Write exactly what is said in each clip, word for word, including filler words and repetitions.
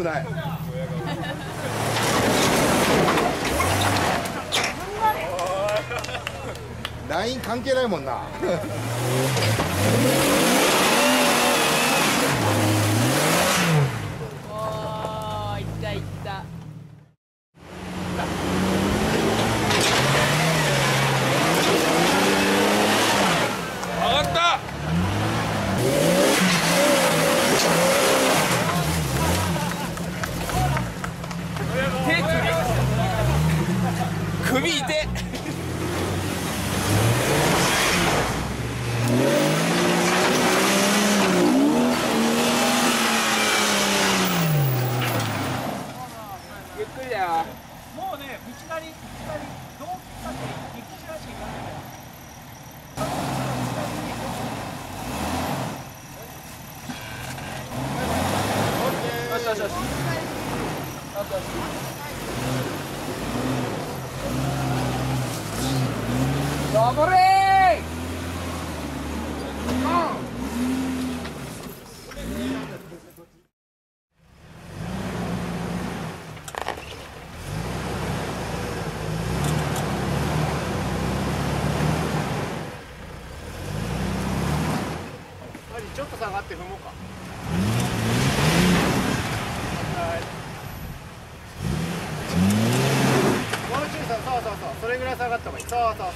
くない。ライン関係ないもんな。 おー、いったいった。 上がった。手首首痛い。ゆっくりだよ。 もうね、道なり、道なり、どうだって陸地らしいから。 よしよしよし。頑張れー。 ちょっと下がって踏もうか。もう中さん、そうそうそう、それぐらい下がった方がいい。そうそうそう。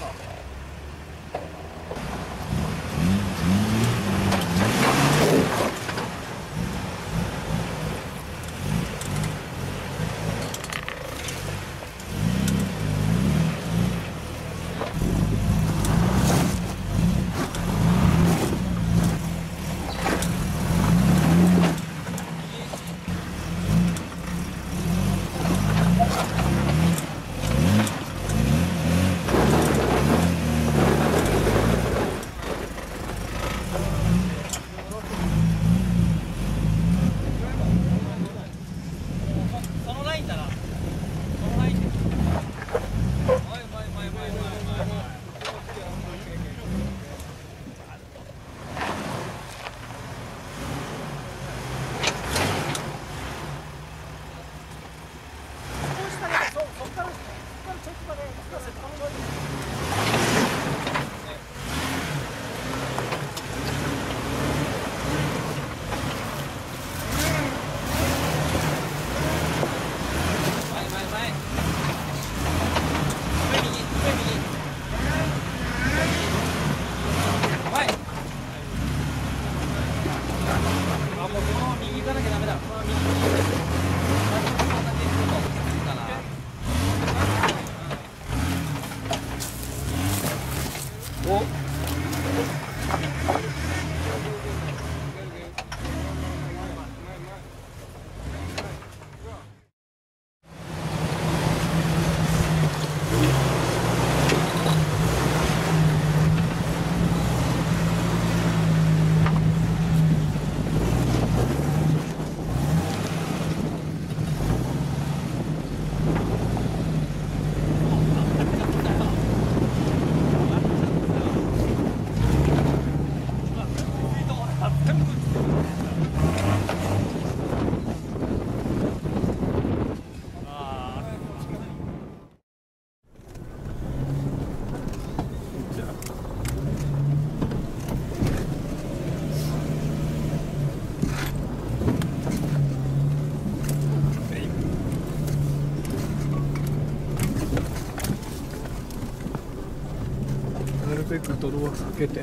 なるべく泥は避けて。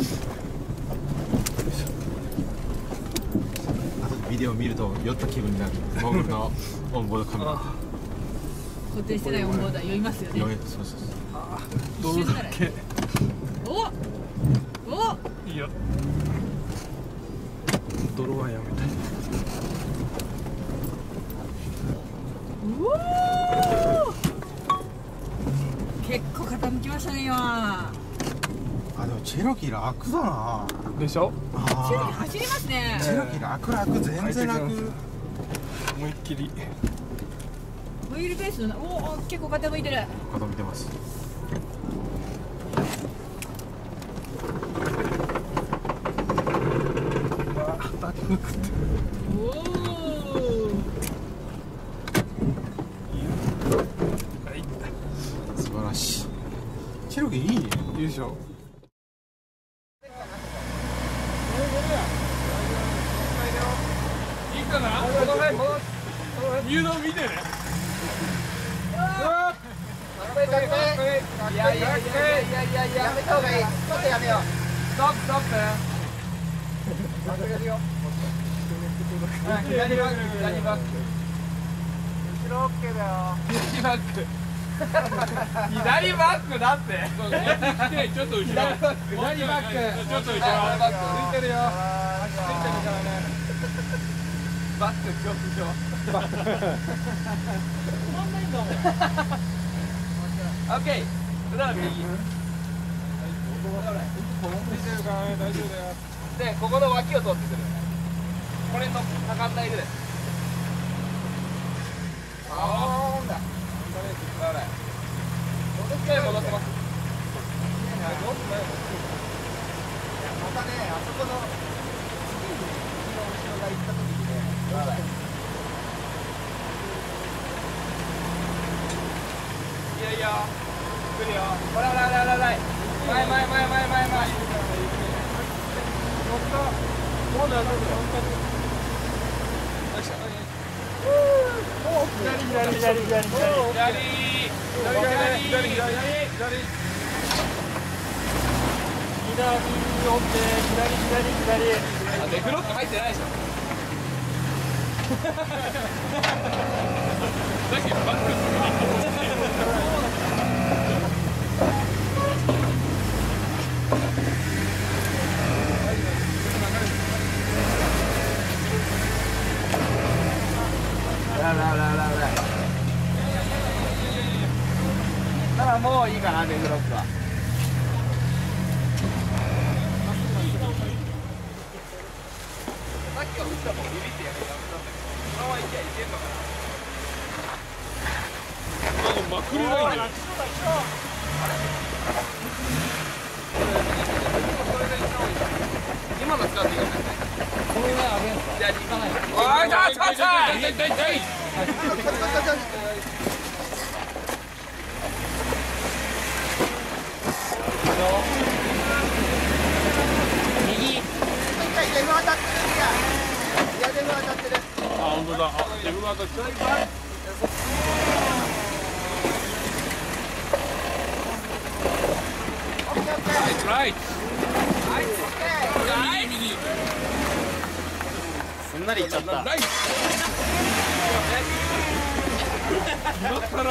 ビデオ見ると酔った気分になる。モーグルのオンボードカメラ。 固定してないオンボーダー酔いますよね。 酔い、そうそうそう。 泥だけ。 おおいや。泥はやめたい。 うお結構傾きましたね今。 あ、でもチェロキー楽だな。 でしょ。 チェロキー走りますね。 チェロキー楽楽全然楽。 思いっきり。 ホイールベースのおお結構傾いてる。 傾いてます。 当たりにくって。 おお。 チェロキーいいね。 いいでしょ。 いいかな。 誘導見てね。 いやいやいやいやいやいややめた方がいい。ちょっとやめよう。ストップストップ。左バック左バック。 後ろ OK だよ。 左バック。左バックだって。 ちょっと後ろ。 左バック。左バック。 ちょっと後ろ。 ついてるよ。ついてるからね。バック恐怖症。 止まんないんだもん。 オッケー。それなら右。 ついてるからね、大丈夫だよ。 で、ここの脇を通ってくる。これのかかんないぐらい。あーんだ。頑張れ。もう一回戻ってます。またね、あそこの次に右の後ろが行った時にね、いやいや、来るよ。ほらほらほらほらほら。前前前前前前。 左左左左左。 デフロック入ってないでしょ。だけどバック。ららららら。だからもういいかなデフロックは。さっきは打ったもんビビってやめたんだけど、今はいけいけんのかな。 まくるないんだよ。 今の使っていいかな。この上上げんすか。じゃあ行かない。おい、ちょちょちょ。 痛い痛い痛い。 右。デブ当たってるんや。いやデブ当たってる。 あ、本当だ。あ、デブが当たってる。It's right. 右右。 すんなりいっちゃった。 ライト。今から。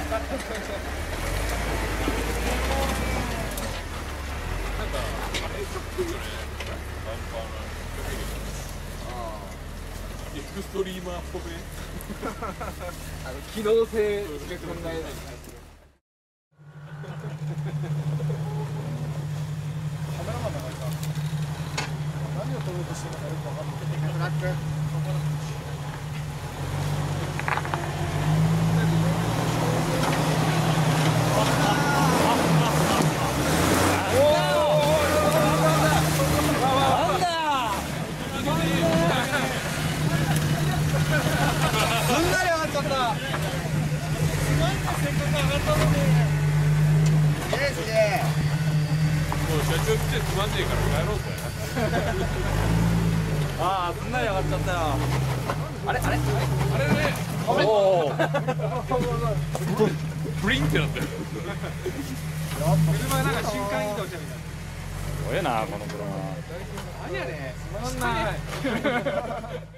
エクストリーマーっぽくね。 あの機能性しか考えない。 何を取ろうとしてるのかよくわかんない。 もう社長来てつまんねえから帰ろうぜ。 ああ、すんなり上がっちゃったよ。あれあれあれね。 おお。 ブリンってなってる。 車なんか瞬間移動じゃんみたいな。 すごいなこの車。 何やねん。つまんない。